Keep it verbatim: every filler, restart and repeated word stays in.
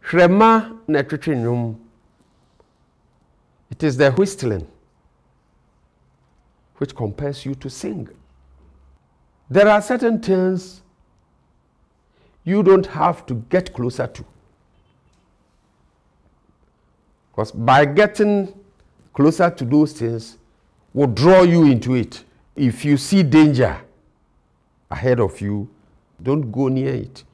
Shrema netwetwenum. It is the whistling which compels you to sing. There are certain things you don't have to get closer to. Because by getting closer to those things will draw you into it. If you see danger ahead of you, don't go near it.